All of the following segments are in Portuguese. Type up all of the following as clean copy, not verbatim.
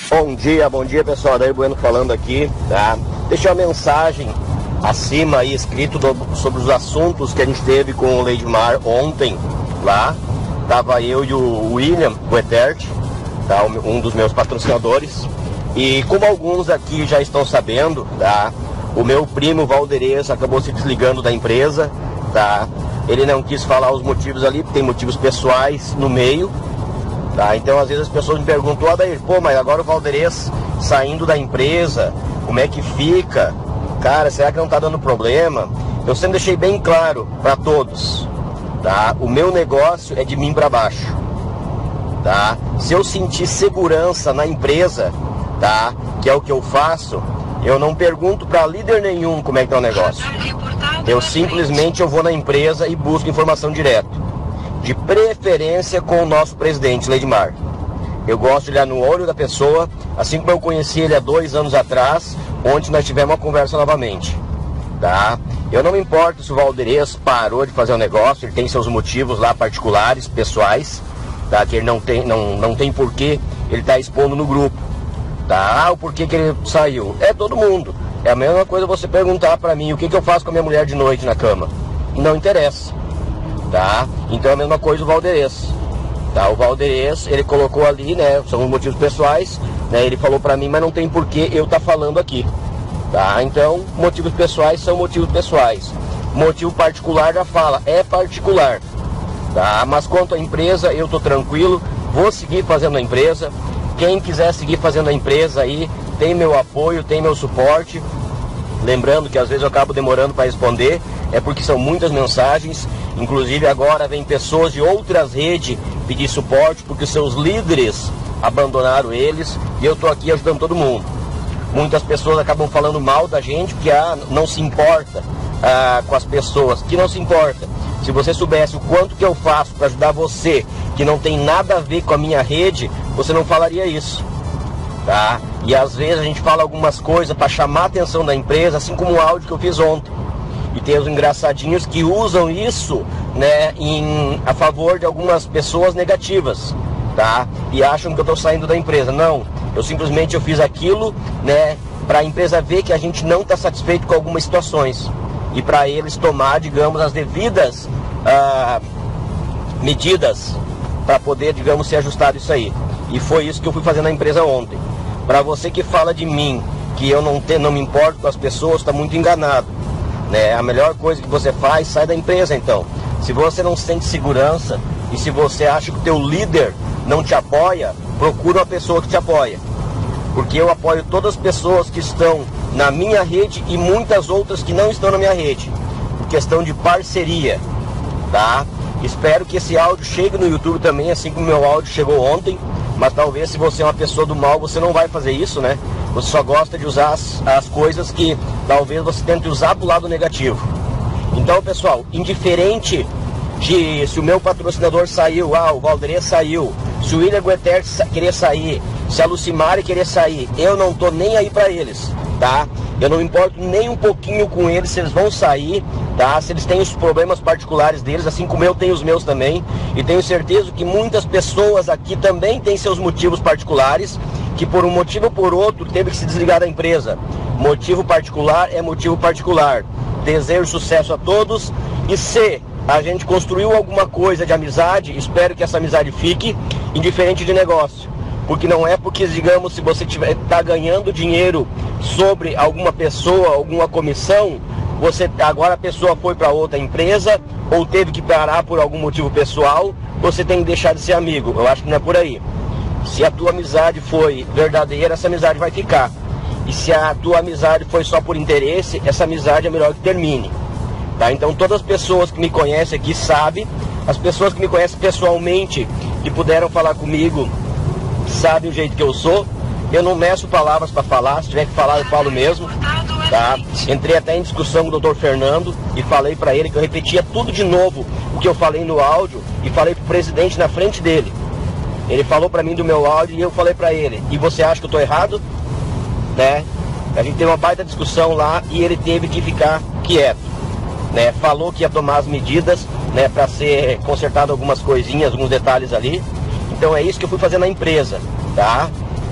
Bom dia pessoal, Adair Bueno falando aqui, tá? Deixei uma mensagem acima aí escrito sobre os assuntos que a gente teve com o Leidmar ontem lá. Tava eu e o William Guetert, tá? Um dos meus patrocinadores. E como alguns aqui já estão sabendo, tá? O meu primo Valderez acabou se desligando da empresa, tá? Ele não quis falar os motivos ali, porque tem motivos pessoais no meio. Tá, então às vezes as pessoas me perguntam, Adair, pô, mas agora o Valderez saindo da empresa, como é que fica? Cara, será que não tá dando problema? Eu sempre deixei bem claro para todos, tá? O meu negócio é de mim para baixo, tá? Se eu sentir segurança na empresa, tá? Que é o que eu faço, eu não pergunto para líder nenhum como é que tá o negócio. Eu simplesmente vou na empresa e busco informação direto. De preferência com o nosso presidente, Leidmar. Eu gosto de olhar no olho da pessoa, assim como eu conheci ele há 2 anos atrás, onde nós tivemos uma conversa novamente, tá? Eu não me importo se o Valderez parou de fazer o negócio, ele tem seus motivos lá particulares, pessoais, tá? Que ele não tem porquê ele tá expondo no grupo, tá? O porquê que ele saiu. É todo mundo. É a mesma coisa você perguntar pra mim o que eu faço com a minha mulher de noite na cama. Não interessa. Tá? Então é a mesma coisa o Valderez, tá? O Valderez, ele colocou ali, né, são motivos pessoais, né, ele falou pra mim, mas não tem porquê eu tá falando aqui, tá? Então, motivos pessoais são motivos pessoais, motivo particular já fala, é particular, tá? Mas quanto à empresa, eu tô tranquilo, vou seguir fazendo a empresa, quem quiser seguir fazendo a empresa aí, tem meu apoio, tem meu suporte. Lembrando que às vezes eu acabo demorando para responder, é porque são muitas mensagens, inclusive agora vem pessoas de outras redes pedir suporte, porque seus líderes abandonaram eles, e eu estou aqui ajudando todo mundo. Muitas pessoas acabam falando mal da gente, porque não se importa com as pessoas, que não se importa. Se você soubesse o quanto que eu faço para ajudar você, que não tem nada a ver com a minha rede, você não falaria isso. Tá? E às vezes a gente fala algumas coisas para chamar a atenção da empresa, assim como o áudio que eu fiz ontem. E tem os engraçadinhos que usam isso, né, a favor de algumas pessoas negativas, tá? E acham que eu estou saindo da empresa. Não, eu simplesmente fiz aquilo, né, para a empresa ver que a gente não está satisfeito com algumas situações. E para eles tomar, digamos, as devidas medidas para poder, digamos, ser ajustado isso aí. E foi isso que eu fui fazer na empresa ontem. Para você que fala de mim, que eu não me importo com as pessoas, está muito enganado, né? A melhor coisa que você faz, sai da empresa então. Se você não sente segurança e se você acha que o teu líder não te apoia, procura uma pessoa que te apoia. Porque eu apoio todas as pessoas que estão na minha rede e muitas outras que não estão na minha rede. Por questão de parceria, tá? Espero que esse áudio chegue no YouTube também, assim como o meu áudio chegou ontem. Mas talvez se você é uma pessoa do mal, você não vai fazer isso, né? Você só gosta de usar as coisas que talvez você tente usar pro lado negativo. Então, pessoal, indiferente de se o meu patrocinador saiu, o Valderez saiu, se o William Guetert querer sair, se a Lucimari querer sair, eu não tô nem aí pra eles, tá? Eu não me importo nem um pouquinho com eles, se eles vão sair, tá? Se eles têm os problemas particulares deles, assim como eu tenho os meus também. E tenho certeza que muitas pessoas aqui também têm seus motivos particulares, que por um motivo ou por outro teve que se desligar da empresa. Motivo particular é motivo particular. Desejo sucesso a todos, e se a gente construiu alguma coisa de amizade, espero que essa amizade fique, indiferente de negócio. Porque não é porque, digamos, se você está ganhando dinheiro sobre alguma pessoa, alguma comissão, agora a pessoa foi para outra empresa ou teve que parar por algum motivo pessoal, você tem que deixar de ser amigo. Eu acho que não é por aí. Se a tua amizade foi verdadeira, essa amizade vai ficar. E se a tua amizade foi só por interesse, essa amizade é melhor que termine. Tá? Então todas as pessoas que me conhecem aqui sabem, as pessoas que me conhecem pessoalmente, que puderam falar comigo, sabem o jeito que eu sou. Eu não meço palavras para falar, se tiver que falar eu falo mesmo, tá? Entrei até em discussão com o Dr. Fernando e falei para ele que eu repetia tudo de novo o que eu falei no áudio e falei pro presidente na frente dele. Ele falou para mim do meu áudio e eu falei para ele: e você acha que eu tô errado? Né? A gente teve uma baita discussão lá e ele teve que ficar quieto, né? Falou que ia tomar as medidas, né, para ser consertado algumas coisinhas, alguns detalhes ali. Então é isso que eu fui fazer na empresa, tá?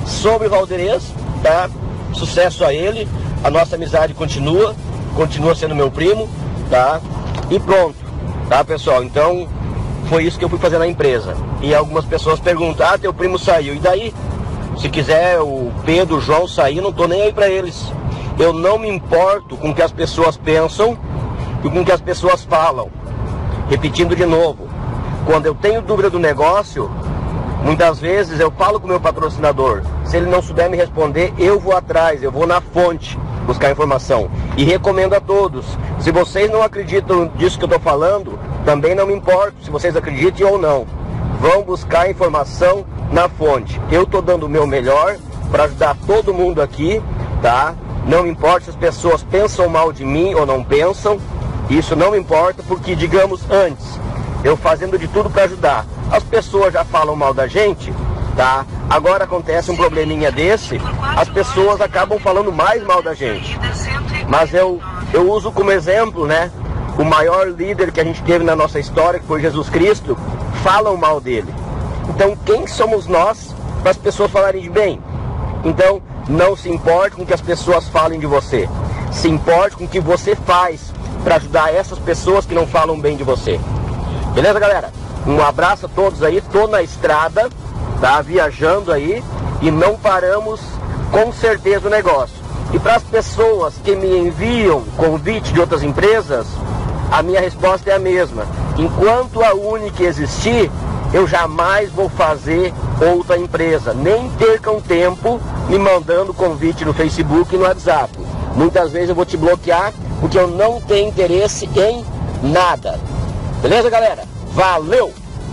sobre o Valderez, tá? Sucesso a ele, a nossa amizade continua sendo meu primo, tá? E pronto, tá, pessoal? Então, foi isso que eu fui fazer na empresa. E algumas pessoas perguntam, teu primo saiu, e daí? Se quiser o Pedro, o João sair, não tô nem aí pra eles. Eu não me importo com o que as pessoas pensam e com o que as pessoas falam. Repetindo de novo, quando eu tenho dúvida do negócio, muitas vezes eu falo com o meu patrocinador. Se ele não souber me responder, eu vou atrás, eu vou na fonte buscar informação. E recomendo a todos. Se vocês não acreditam disso que eu estou falando, também não me importo se vocês acreditem ou não. Vão buscar informação na fonte. Eu estou dando o meu melhor para ajudar todo mundo aqui, tá? Não me importa se as pessoas pensam mal de mim ou não pensam. Isso não me importa, porque, digamos, antes, eu fazendo de tudo para ajudar, as pessoas já falam mal da gente, tá? Agora acontece um probleminha desse, as pessoas acabam falando mais mal da gente. Mas eu uso como exemplo, né? O maior líder que a gente teve na nossa história, que foi Jesus Cristo, falam mal dele. Então, quem somos nós para as pessoas falarem de bem? Então, não se importe com o que as pessoas falem de você. Se importe com o que você faz para ajudar essas pessoas que não falam bem de você. Beleza, galera? Um abraço a todos aí. Tô na estrada, tá? Viajando aí e não paramos com certeza o negócio. E para as pessoas que me enviam convite de outras empresas, a minha resposta é a mesma. Enquanto a Unic existir, eu jamais vou fazer outra empresa. Nem percam tempo me mandando convite no Facebook e no WhatsApp. Muitas vezes eu vou te bloquear porque eu não tenho interesse em nada. Beleza, galera? Valeu!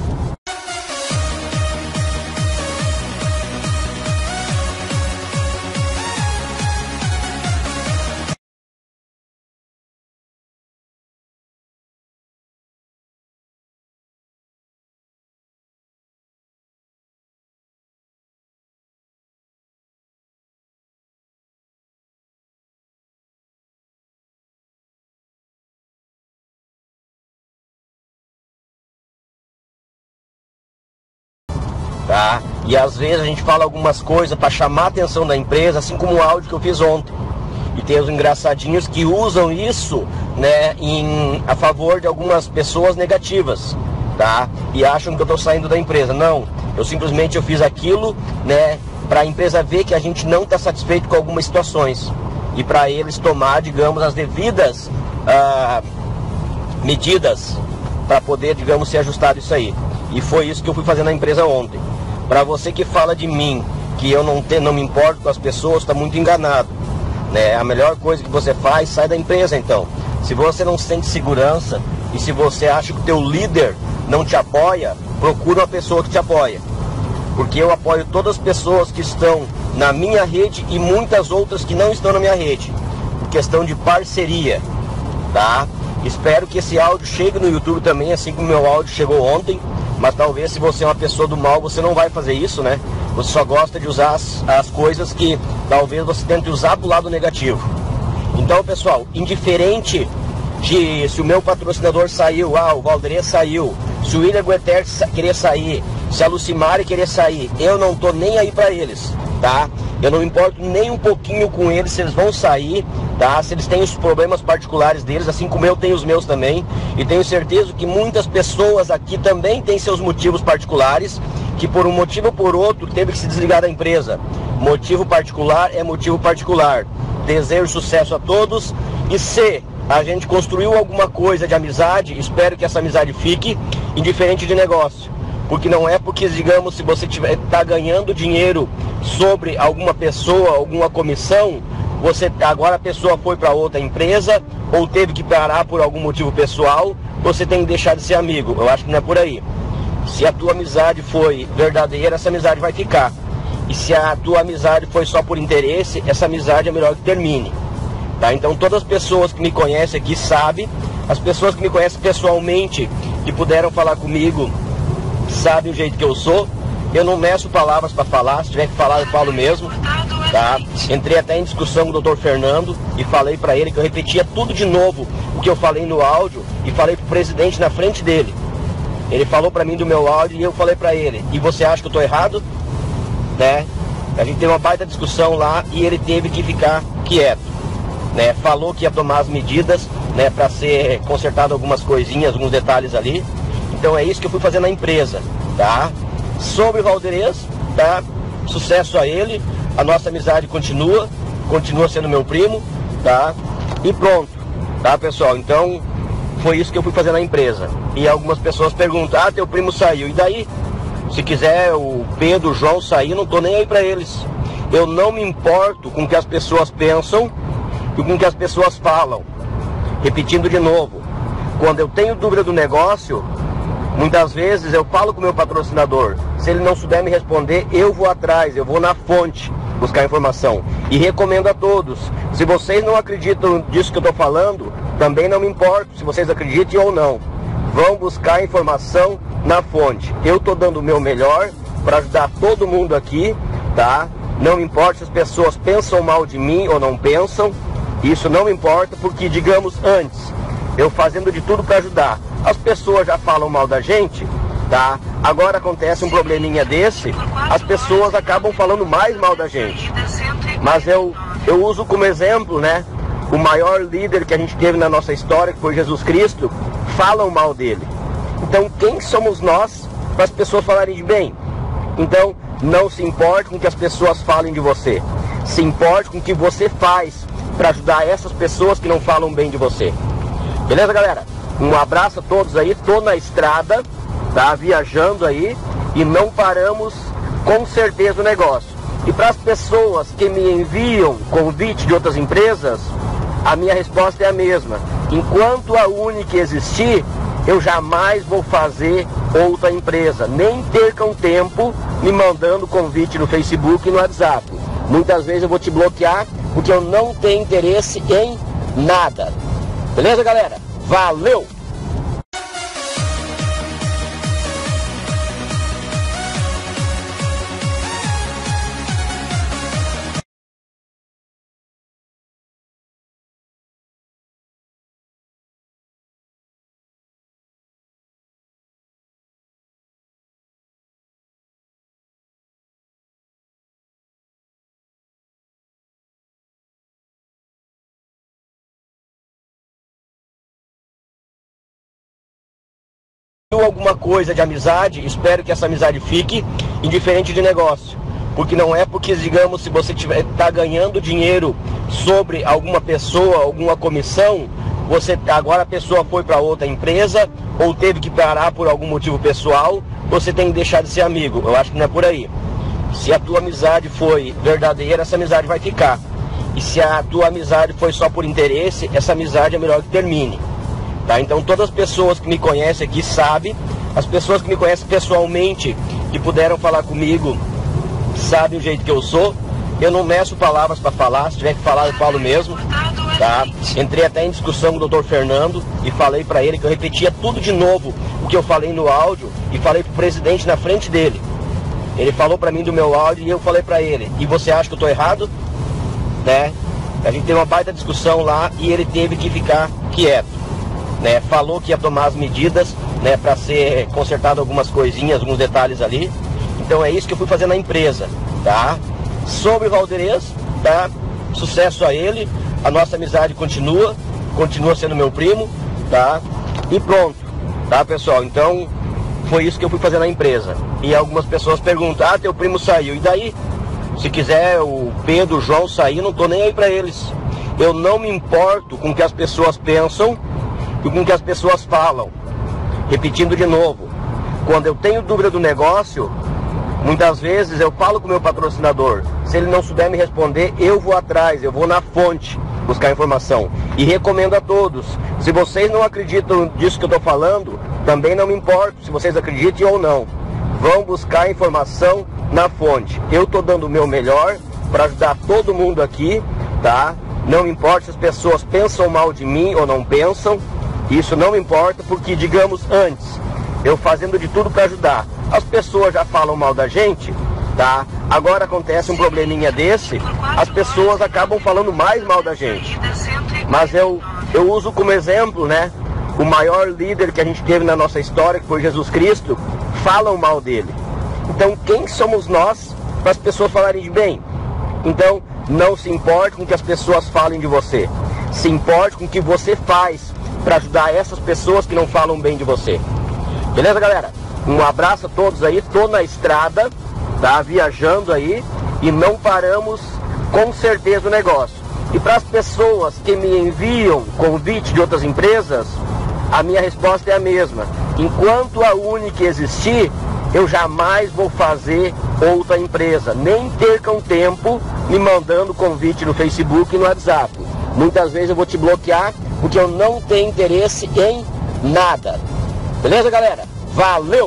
Tá? E às vezes a gente fala algumas coisas para chamar a atenção da empresa, assim como o áudio que eu fiz ontem. E tem os engraçadinhos que usam isso, né, a favor de algumas pessoas negativas, tá? E acham que eu estou saindo da empresa. Não, eu simplesmente fiz aquilo, né, para a empresa ver que a gente não está satisfeito com algumas situações. E para eles tomar, digamos, as devidas medidas para poder, digamos, ser ajustado isso aí. E foi isso que eu fui fazer na empresa ontem. Para você que fala de mim, que eu não me importo com as pessoas, está muito enganado, né? A melhor coisa que você faz, sai da empresa então. Se você não sente segurança e se você acha que o teu líder não te apoia, procura uma pessoa que te apoia. Porque eu apoio todas as pessoas que estão na minha rede e muitas outras que não estão na minha rede. Por questão de parceria, tá? Espero que esse áudio chegue no YouTube também, assim como o meu áudio chegou ontem. Mas talvez se você é uma pessoa do mal, você não vai fazer isso, né? Você só gosta de usar as coisas que talvez você tente usar pro lado negativo. Então, pessoal, indiferente de se o meu patrocinador saiu, o Valderez saiu, se o William Guetter querer sair, se a Lucimari querer sair, eu não tô nem aí pra eles, tá? Eu não me importo nem um pouquinho com eles se eles vão sair, tá? Se eles têm os problemas particulares deles, assim como eu tenho os meus também. E tenho certeza que muitas pessoas aqui também têm seus motivos particulares, que por um motivo ou por outro teve que se desligar da empresa. Motivo particular é motivo particular. Desejo sucesso a todos. E se a gente construiu alguma coisa de amizade, espero que essa amizade fique, indiferente de negócio. Porque não é porque, digamos, se você está ganhando dinheiro sobre alguma pessoa, alguma comissão, agora a pessoa foi para outra empresa ou teve que parar por algum motivo pessoal, você tem que deixar de ser amigo. Eu acho que não é por aí. Se a tua amizade foi verdadeira, essa amizade vai ficar. E se a tua amizade foi só por interesse, essa amizade é melhor que termine. Tá? Então todas as pessoas que me conhecem aqui sabem, as pessoas que me conhecem pessoalmente, que puderam falar comigo, sabem o jeito que eu sou. Eu não meço palavras para falar, se tiver que falar eu falo mesmo, tá? Entrei até em discussão com o Dr. Fernando e falei para ele que eu repetia tudo de novo o que eu falei no áudio e falei pro presidente na frente dele. Ele falou para mim do meu áudio e eu falei para ele, e você acha que eu tô errado? Né? A gente teve uma baita discussão lá e ele teve que ficar quieto, né? Falou que ia tomar as medidas, né, para ser consertado algumas coisinhas, alguns detalhes ali. Então é isso que eu fui fazer na empresa, tá? Sobre o Valderez, tá? Sucesso a ele, a nossa amizade continua sendo meu primo, tá? E pronto, tá, pessoal? Então foi isso que eu fui fazer na empresa. E algumas pessoas perguntam: ah, teu primo saiu, e daí? Se quiser o Pedro, o João sair, não tô nem aí pra eles. Eu não me importo com o que as pessoas pensam e com o que as pessoas falam. Repetindo de novo, quando eu tenho dúvida do negócio, muitas vezes eu falo com o meu patrocinador. Se ele não souber me responder, eu vou atrás, eu vou na fonte buscar informação. E recomendo a todos. Se vocês não acreditam disso que eu estou falando, também não me importo se vocês acreditem ou não. Vão buscar informação na fonte. Eu estou dando o meu melhor para ajudar todo mundo aqui, tá? Não me importa se as pessoas pensam mal de mim ou não pensam. Isso não me importa, porque, digamos, antes, eu fazendo de tudo para ajudar, as pessoas já falam mal da gente, tá? Agora acontece um probleminha desse, as pessoas acabam falando mais mal da gente. Mas eu uso como exemplo, né? O maior líder que a gente teve na nossa história, que foi Jesus Cristo, falam mal dele. Então quem somos nós para as pessoas falarem de bem? Então não se importe com o que as pessoas falem de você. Se importe com o que você faz para ajudar essas pessoas que não falam bem de você. Beleza, galera? Um abraço a todos aí. Tô na estrada, tá? Viajando aí e não paramos com certeza o negócio. E para as pessoas que me enviam convite de outras empresas, a minha resposta é a mesma. Enquanto a Unic existir, eu jamais vou fazer outra empresa. Nem percam tempo me mandando convite no Facebook e no WhatsApp. Muitas vezes eu vou te bloquear porque eu não tenho interesse em nada. Beleza, galera? Valeu! Alguma coisa de amizade, espero que essa amizade fique, indiferente de negócio, porque não é porque, digamos, se você tá ganhando dinheiro sobre alguma pessoa, alguma comissão, agora a pessoa foi para outra empresa ou teve que parar por algum motivo pessoal, você tem que deixar de ser amigo. Eu acho que não é por aí. Se a tua amizade foi verdadeira, essa amizade vai ficar. E se a tua amizade foi só por interesse, essa amizade é melhor que termine. Tá? Então todas as pessoas que me conhecem aqui sabem, as pessoas que me conhecem pessoalmente, que puderam falar comigo, sabem o jeito que eu sou. Eu não meço palavras para falar, se tiver que falar eu falo mesmo, tá? Entrei até em discussão com o Dr. Fernando e falei para ele que eu repetia tudo de novo o que eu falei no áudio e falei pro presidente na frente dele. Ele falou para mim do meu áudio e eu falei para ele: e você acha que eu tô errado? Né? A gente teve uma baita discussão lá e ele teve que ficar quieto. Né, falou que ia tomar as medidas, né, para ser consertado algumas coisinhas, alguns detalhes ali. Então é isso que eu fui fazer na empresa, tá? Sobre o Valderez, tá? Sucesso a ele, a nossa amizade continua sendo meu primo, tá? E pronto, tá, pessoal? Então foi isso que eu fui fazer na empresa. E algumas pessoas perguntam: ah, teu primo saiu, e daí? Se quiser o Pedro, o João sair, não tô nem aí pra eles. Eu não me importo com o que as pessoas pensam e com o que as pessoas falam. Repetindo de novo, quando eu tenho dúvida do negócio, muitas vezes eu falo com o meu patrocinador. Se ele não souber me responder, eu vou atrás, eu vou na fonte buscar informação. E recomendo a todos. Se vocês não acreditam disso que eu estou falando, também não me importo se vocês acreditem ou não. Vão buscar informação na fonte. Eu estou dando o meu melhor para ajudar todo mundo aqui, tá? Não me importa se as pessoas pensam mal de mim ou não pensam. Isso não me importa, porque, digamos, antes, eu fazendo de tudo para ajudar, as pessoas já falam mal da gente, tá? Agora acontece um probleminha desse, as pessoas acabam falando mais mal da gente. Mas eu uso como exemplo, né? O maior líder que a gente teve na nossa história, que foi Jesus Cristo, falam mal dele. Então quem somos nós para as pessoas falarem de bem. Então, não se importe com o que as pessoas falem de você. Se importe com o que você faz para ajudar essas pessoas que não falam bem de você. Beleza, galera? Um abraço a todos aí. Tô na estrada, tá? Viajando aí e não paramos com certeza o negócio. E para as pessoas que me enviam convite de outras empresas, a minha resposta é a mesma. Enquanto a Única existir, eu jamais vou fazer outra empresa. Nem percam tempo me mandando convite no Facebook e no WhatsApp. Muitas vezes eu vou te bloquear porque eu não tenho interesse em nada. Beleza, galera? Valeu!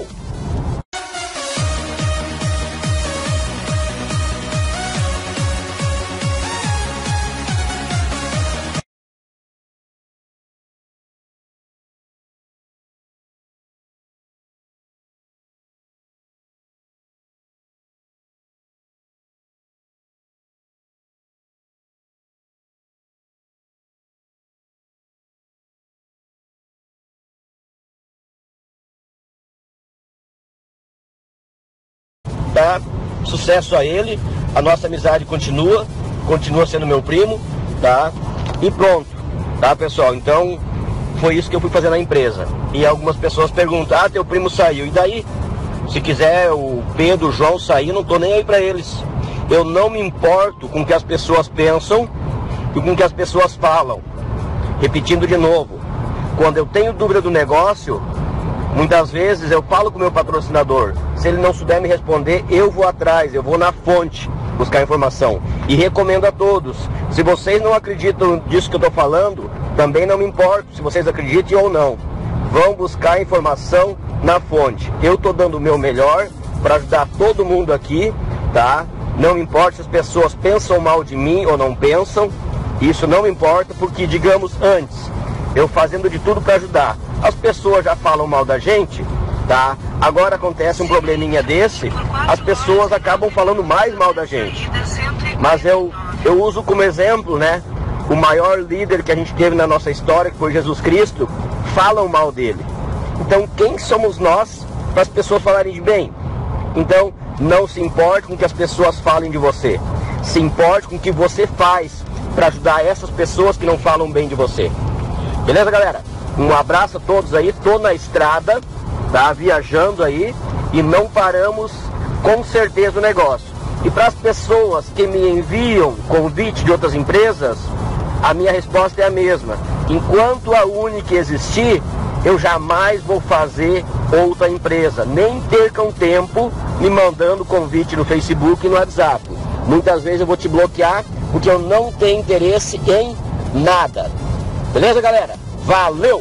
Tá? Sucesso a ele, a nossa amizade continua sendo meu primo, tá? E pronto, tá, pessoal? Então, foi isso que eu fui fazer na empresa. E algumas pessoas perguntam, ah, teu primo saiu, e daí? Se quiser o Pedro, o João sair, não tô nem aí pra eles. Eu não me importo com o que as pessoas pensam e com o que as pessoas falam. Repetindo de novo, quando eu tenho dúvida do negócio, muitas vezes eu falo com o meu patrocinador. Se ele não souber me responder, eu vou atrás, eu vou na fonte buscar informação. E recomendo a todos. Se vocês não acreditam disso que eu estou falando, também não me importo se vocês acreditem ou não. Vão buscar informação na fonte. Eu estou dando o meu melhor para ajudar todo mundo aqui, tá? Não me importa se as pessoas pensam mal de mim ou não pensam. Isso não me importa, porque, digamos, antes, eu fazendo de tudo para ajudar, as pessoas já falam mal da gente, tá? Agora acontece um probleminha desse, as pessoas acabam falando mais mal da gente. Mas eu uso como exemplo, né? O maior líder que a gente teve na nossa história, que foi Jesus Cristo, falam mal dele. Então, quem somos nós para as pessoas falarem de bem? Então, não se importe com o que as pessoas falem de você. Se importe com o que você faz para ajudar essas pessoas que não falam bem de você. Beleza, galera? Um abraço a todos aí. Tô na estrada, tá? Viajando aí e não paramos com certeza o negócio. E para as pessoas que me enviam convite de outras empresas, a minha resposta é a mesma. Enquanto a Única existir, eu jamais vou fazer outra empresa. Nem percam tempo me mandando convite no Facebook e no WhatsApp. Muitas vezes eu vou te bloquear porque eu não tenho interesse em nada. Beleza, galera? Valeu!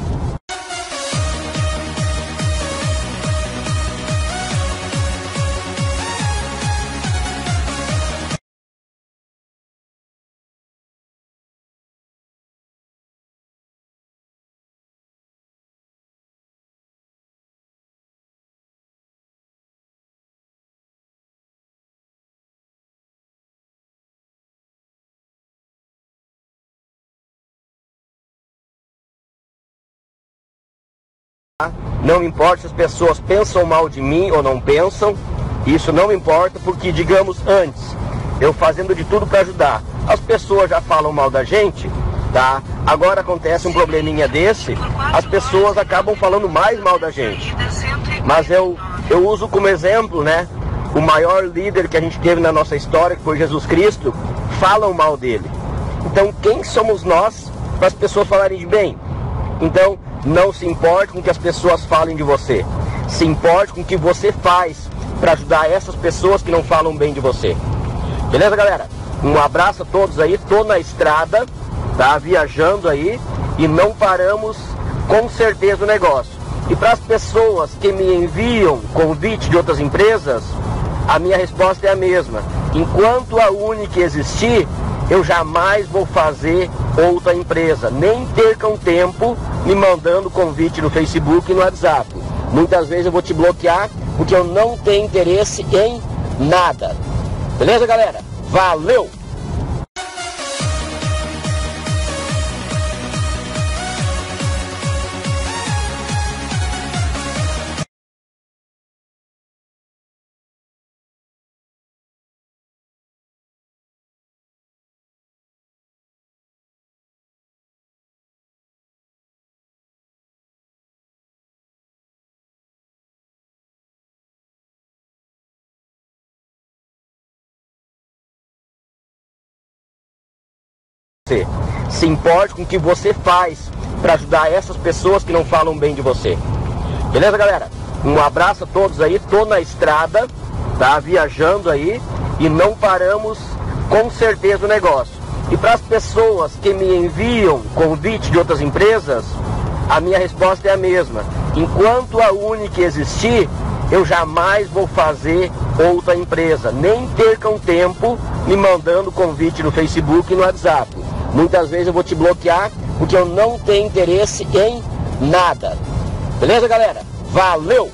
Não me importa se as pessoas pensam mal de mim ou não pensam. Isso não me importa, porque, digamos, antes, eu fazendo de tudo para ajudar, as pessoas já falam mal da gente, tá? Agora acontece um probleminha desse, as pessoas acabam falando mais mal da gente. Mas eu uso como exemplo, né? O maior líder que a gente teve na nossa história, que foi Jesus Cristo, falam mal dele. Então, quem somos nós para as pessoas falarem de bem? Então, não se importe com o que as pessoas falem de você. Se importe com o que você faz para ajudar essas pessoas que não falam bem de você. Beleza, galera? Um abraço a todos aí. Tô na estrada, tá? Viajando aí e não paramos com certeza o negócio. E para as pessoas que me enviam convite de outras empresas, a minha resposta é a mesma. Enquanto a Única existir, eu jamais vou fazer outra empresa. Nem percam tempo me mandando convite no Facebook e no WhatsApp. Muitas vezes eu vou te bloquear porque eu não tenho interesse em nada. Beleza, galera? Valeu! você. Se importe com o que você faz para ajudar essas pessoas que não falam bem de você. Beleza, galera? Um abraço a todos aí. Tô na estrada, tá? Viajando aí e não paramos com certeza o negócio. E para as pessoas que me enviam convite de outras empresas, a minha resposta é a mesma. Enquanto a Unic existir, eu jamais vou fazer outra empresa. Nem percam tempo me mandando convite no Facebook e no WhatsApp. Muitas vezes eu vou te bloquear porque eu não tenho interesse em nada. Beleza, galera? Valeu!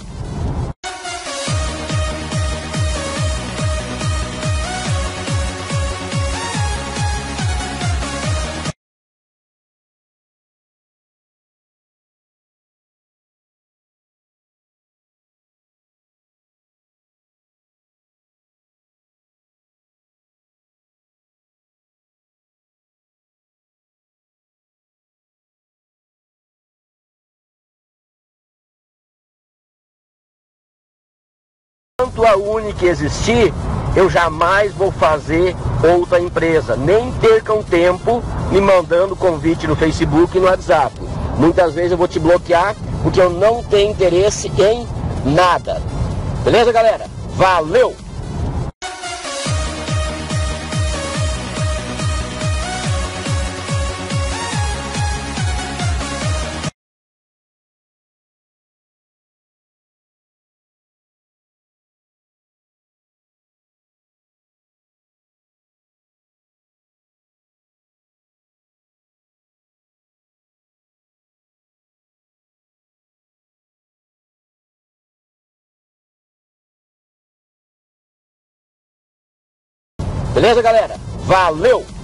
Enquanto a Unic existir, eu jamais vou fazer outra empresa. Nem percam tempo me mandando convite no Facebook e no WhatsApp. Muitas vezes eu vou te bloquear porque eu não tenho interesse em nada. Beleza, galera? Valeu! Beleza, galera? Valeu!